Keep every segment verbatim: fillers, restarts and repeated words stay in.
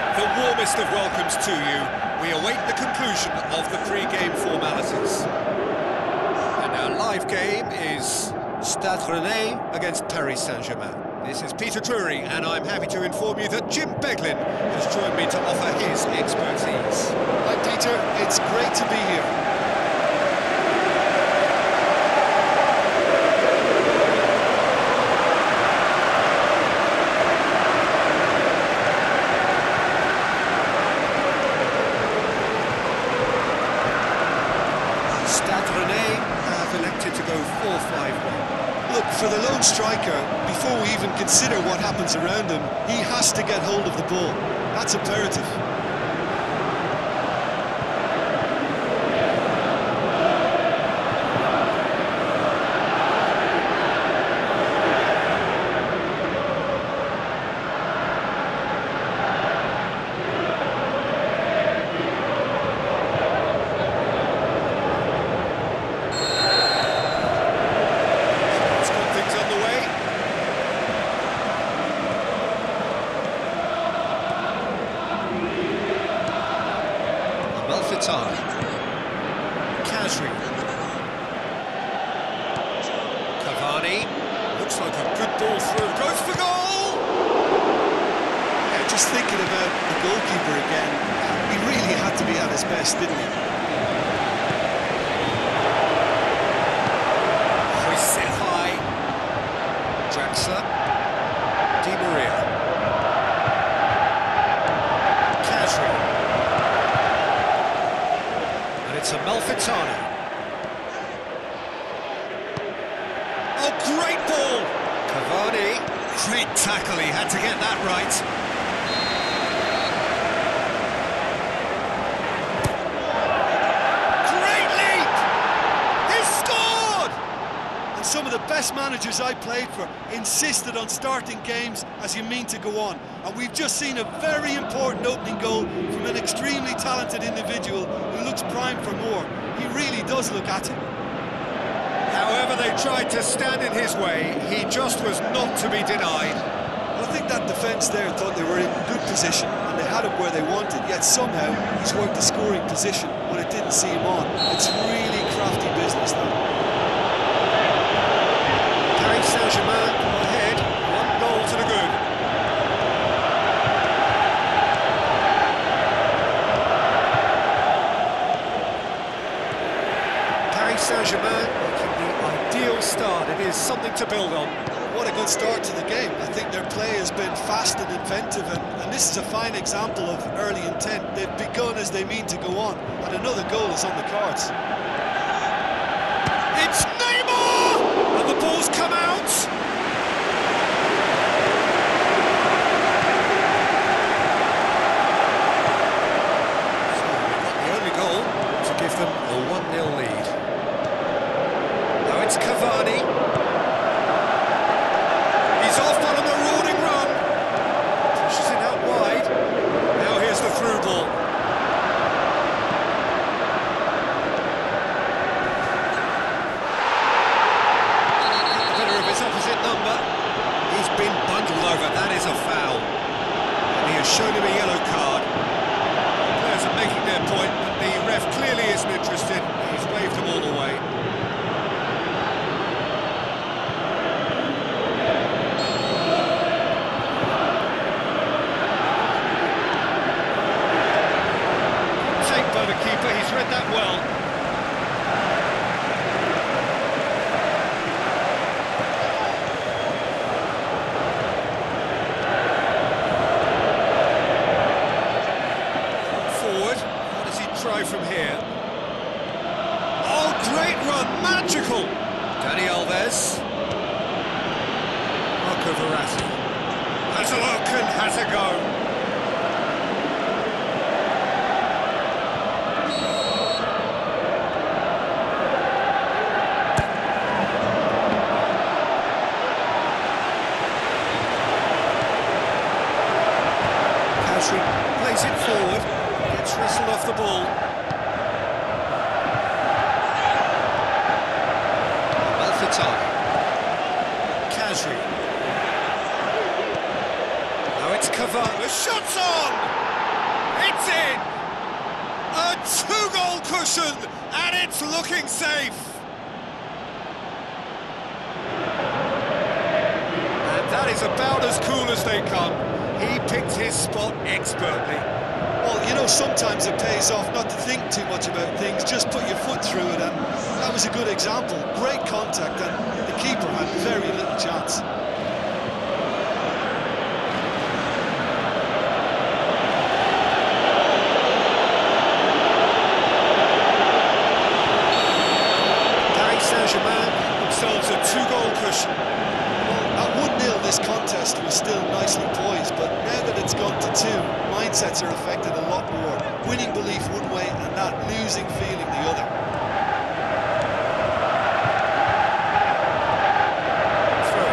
The warmest of welcomes to you. We await the conclusion of the pre-game formalities. And our live game is Stade Rennais against Paris Saint-Germain. This is Peter Drury, and I'm happy to inform you that Jim Beglin has joined me to offer his expertise. Hi Peter, it's great to be here. Stade Rennais have elected to go four five one. Look, for the lone striker, before we even consider what happens around him, he has to get hold of the ball. That's imperative. Malfitani, Khazri, Cavani, looks like a good ball through, goes for goal! Yeah, just thinking about the goalkeeper again, he really had to be at his best, didn't he? Hoist it high, Draxler, Di Maria, Khazri. It's a Malfitani. Oh, great ball! Cavani. Great tackle, he had to get that right. Great leap! He's scored! And some of the best managers I played for insisted on starting games as you mean to go on. And we've just seen a very important opening goal from an extremely talented individual who looks primed for more. He really does look at it. However they tried to stand in his way, he just was not to be denied. Well, I think that defence there thought they were in good position and they had him where they wanted, yet somehow he's worked the scoring position when it didn't see him on. It's really crafty business though. Paris Saint-Germain ahead, one goal to the good. Paris Saint-Germain making the ideal start. It is something to build on. What a good start to the game. I think their play has been fast and inventive, and, and this is a fine example of early intent. They've begun as they mean to go on, and another goal is on the cards. It's Neymar! And the ball's come out! So they've got the only goal to give them a one nil lead. Now it's Cavani. He's off on a marauding run. Pushes it out wide. Now here's the through ball. Opposite number. He's been bundled over. That is a foul. And he has shown him a yellow card. The players are making their point, but the ref clearly isn't interested. He's waved them all away. Take by the keeper. He's read that well. Try from here. Oh, great run, magical! Dani Alves. Marco Verratti. Has a look and has a go. Khazri plays it forward. Gets wrestled off the ball. Malfitani. Khazri. Now it's Cavani. The shot's on! It's in! A two-goal cushion, and it's looking safe. And that is about as cool as they come. He picked his spot expertly. Well, you know, sometimes it pays off not to think too much about things, just put your foot through it, and that was a good example. Great contact, and the keeper had very little chance. Paris Saint-Germain themselves a two-goal cushion. Well, at one nil, this contest was still nicely poised, but now that it's gone to two, mindsets are affected a lot more. Winning belief one way and that losing feeling the other. Through.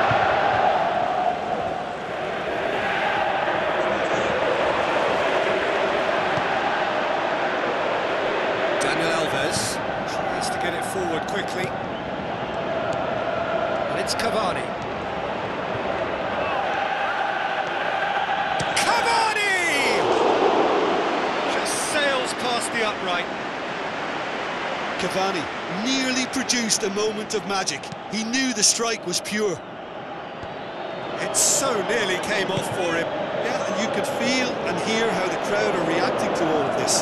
Daniel Alves tries to get it forward quickly. And it's Cavani. Past the upright. Cavani nearly produced a moment of magic. He knew the strike was pure. It so nearly came off for him. Yeah, and you could feel and hear how the crowd are reacting to all of this.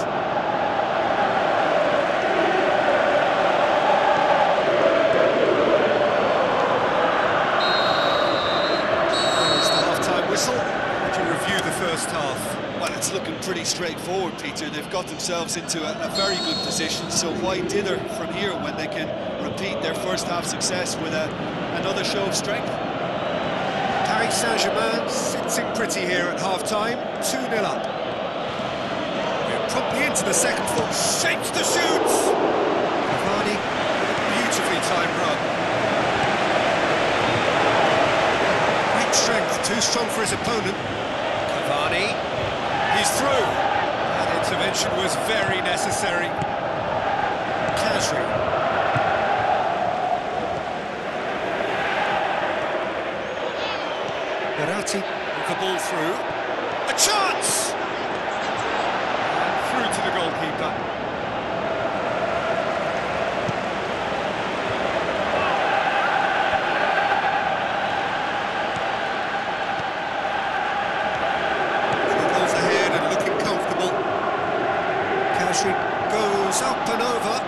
There's the half-time whistle. To review the first half. Well, it's looking pretty straightforward, Peter. They've got themselves into a, a very good position, so why dither from here when they can repeat their first half success with a, another show of strength? Paris Saint-Germain sitting pretty here at half-time, two nil up. We're promptly into the second full, shapes the shoots! Cavani with a beautifully timed run. Great strength, too strong for his opponent. Cavani. He's through. That intervention was very necessary. Khazri. Verratti with the ball through. A chance! And through to the goalkeeper. Goes up and over.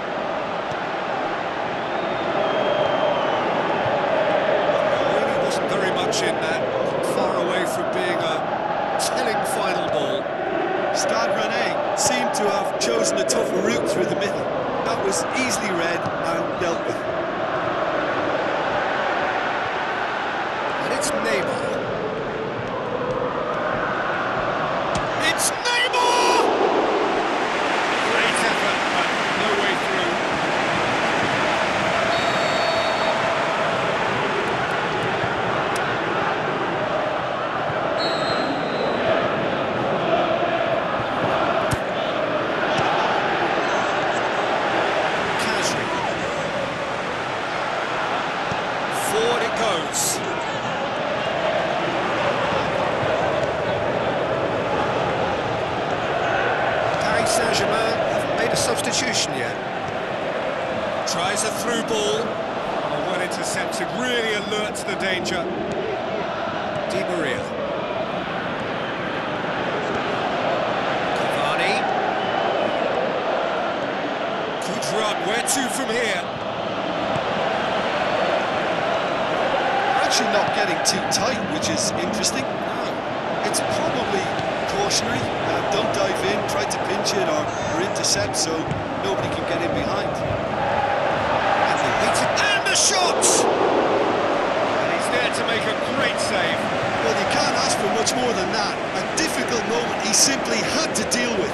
Really wasn't very much in that. Far away from being a telling final ball. Stade Rennais seemed to have chosen a tougher route through the middle. That was easily read and dealt with. And it's Neymar. It's Neymar! Great effort, but no way through. Khazri. Forward it goes. Paris Saint-Germain haven't made a substitution yet. Tries a through ball. Oh, well intercepted, really alert to the danger. Di Maria. Cavani. Good run, where to from here? They're actually not getting too tight, which is interesting. No. It's probably cautionary. Uh, don't dive in, try to pinch it or, or intercept so nobody can get in behind. And the waited and the shot! And he's there to make a great save. Well, you can't ask for much more than that. A difficult moment he simply had to deal with.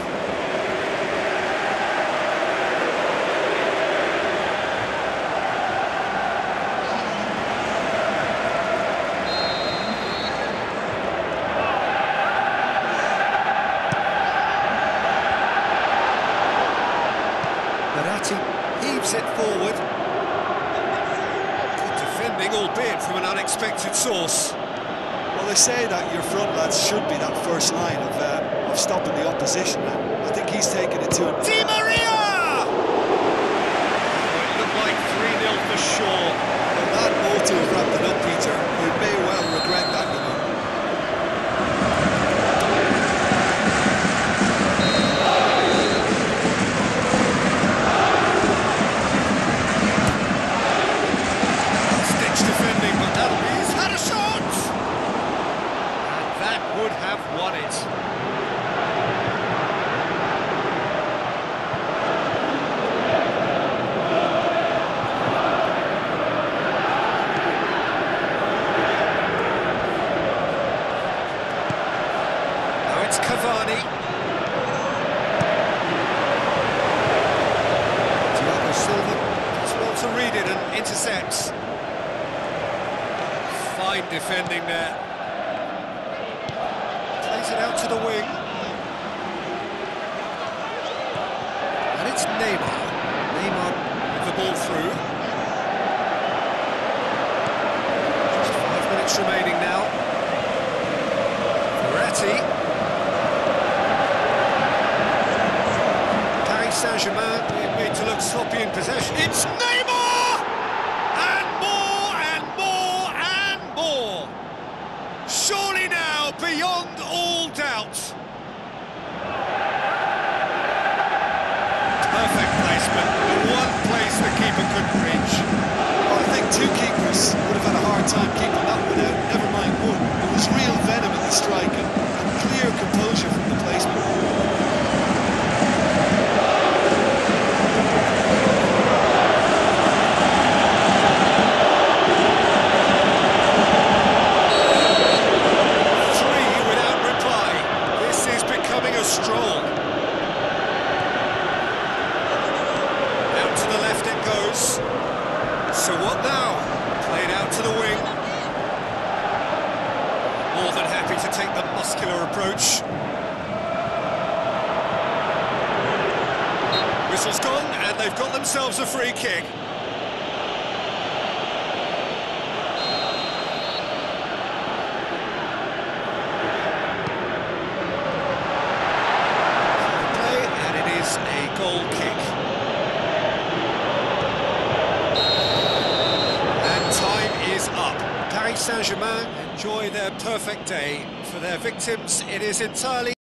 Verratti heaves it forward. Good defending, albeit from an unexpected source. Well, they say that your front lads should be that first line of, uh, of stopping the opposition now. I think he's taken it to him. Di Maria! Oh, it looked like three nil for sure. Well, that ought to have wrapped it up, Peter. We may well regret that, you know. Stitch defending, but that'll be. He's had a shot! And that would have won it. It's Cavani. Thiago Silva does well to read it and intercepts. Fine defending there. Plays it out to the wing. And it's Neymar. Neymar with the ball through. Just five minutes remaining now. Verratti. Saint-Germain being made to look sloppy in possession. It's Neymar! And more, and more, and more! Surely now, beyond all doubt. Perfect placement, the one place the keeper couldn't reach. Well, I think two keepers would have had a hard time keeping that one out, never mind one. There was real venom in the strike and, and clear composure from the placement. Stroll. Out to the left it goes. So what now? Played out to the wing. More than happy to take the muscular approach. Whistle's gone and they've got themselves a free kick. A goal kick. And time is up. Paris Saint-Germain enjoy their perfect day. For their victims, it is entirely